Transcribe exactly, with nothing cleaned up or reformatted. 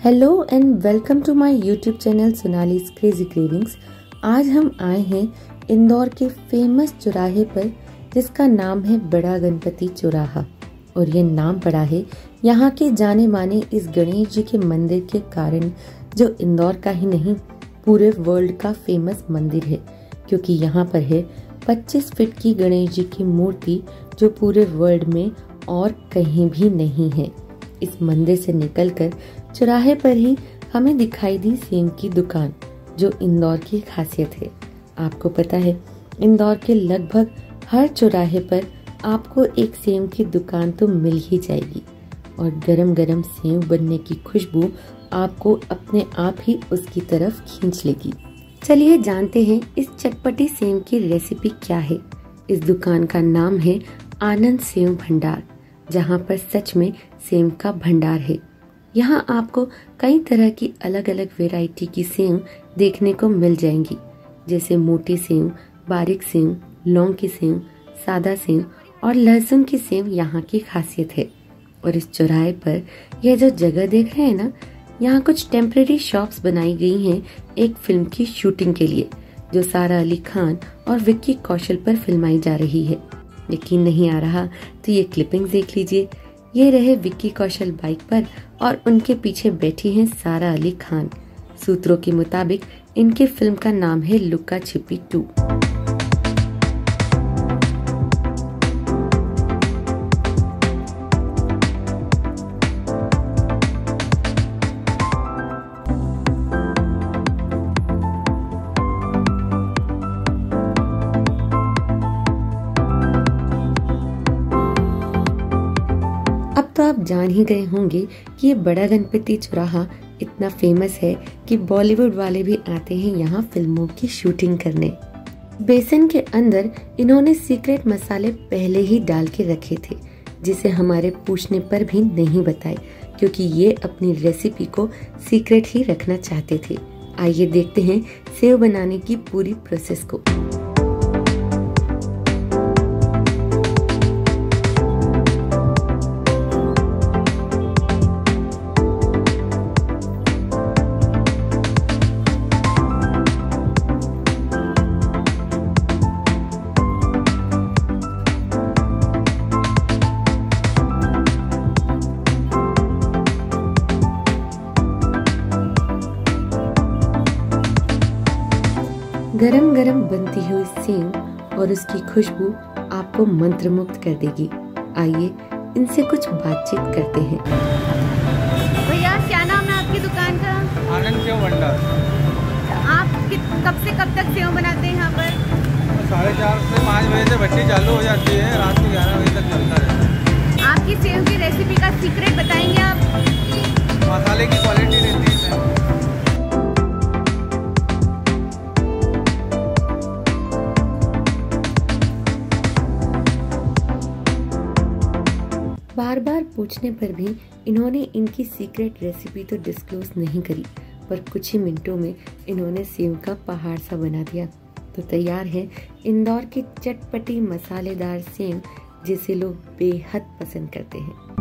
Hello and welcome to my YouTube channel Sonali's crazy cravings. आज हम आए हैं इंदौर के फेमस चौराहे पर जिसका नाम है बड़ा गणपति चौराहा। और ये नाम पड़ा है यहाँ के जाने माने इस गणेश जी के मंदिर के कारण, जो इंदौर का ही नहीं पूरे वर्ल्ड का फेमस मंदिर है, क्योंकि यहाँ पर है पच्चीस फीट की गणेश जी की मूर्ति जो पूरे वर्ल्ड में और कहीं भी नहीं है। इस मंदिर से निकलकर चौराहे पर ही हमें दिखाई दी सेम की दुकान, जो इंदौर की खासियत है। आपको पता है इंदौर के लगभग हर चौराहे पर आपको एक सेम की दुकान तो मिल ही जाएगी और गरम गरम सेव बनने की खुशबू आपको अपने आप ही उसकी तरफ खींच लेगी। चलिए जानते हैं इस चटपटी सेव की रेसिपी क्या है। इस दुकान का नाम है आनंद सेव भंडार, जहाँ पर सच में सेव का भंडार है। यहाँ आपको कई तरह की अलग अलग वैरायटी की सेव देखने को मिल जाएंगी, जैसे मोटी सेव, बारीक सेव, लौंग की सेव, सादा सेव और लहसुन की सेव यहाँ की खासियत है। और इस चौराहे पर यह जो जगह देख रहे हैं ना, यहाँ कुछ टेम्परेरी शॉप्स बनाई गई हैं एक फिल्म की शूटिंग के लिए, जो सारा अली खान और विक्की कौशल पर फिल्माई जा रही है। यकीन नहीं आ रहा तो ये क्लिपिंग देख लीजिए। ये रहे विक्की कौशल बाइक पर और उनके पीछे बैठी हैं सारा अली खान। सूत्रों के मुताबिक इनके फिल्म का नाम है लुक्का छिपी टू। अब तो आप जान ही गए होंगे कि ये बड़ा गणपति चौराहा इतना फेमस है कि बॉलीवुड वाले भी आते हैं यहाँ फिल्मों की शूटिंग करने। बेसन के अंदर इन्होंने सीक्रेट मसाले पहले ही डाल के रखे थे, जिसे हमारे पूछने पर भी नहीं बताए, क्योंकि ये अपनी रेसिपी को सीक्रेट ही रखना चाहते थे। आइए देखते हैं सेव बनाने की पूरी प्रोसेस को। गरम गरम बनती हुई सेव और उसकी खुशबू आपको मंत्रमुग्ध कर देगी। आइए इनसे कुछ बातचीत करते हैं। भैया क्या नाम है आपकी दुकान का? आनंद सेव भंडार। आप कब से कब तक सेव बनाते हैं यहाँ पर? साढ़े चार से पाँच बजे से भट्टी चालू हो जाती है, रात को ग्यारह बजे तक चलता है। आपकी सेव की रेसिपी का सीक्रेट बताएंगे आप? मसाले की क्वालिटी रहती है। बार बार पूछने पर भी इन्होंने इनकी सीक्रेट रेसिपी तो डिस्क्लोज नहीं करी, पर कुछ ही मिनटों में इन्होंने सेव का पहाड़ सा बना दिया। तो तैयार है इंदौर की चटपटी मसालेदार सेव, जिसे लोग बेहद पसंद करते हैं।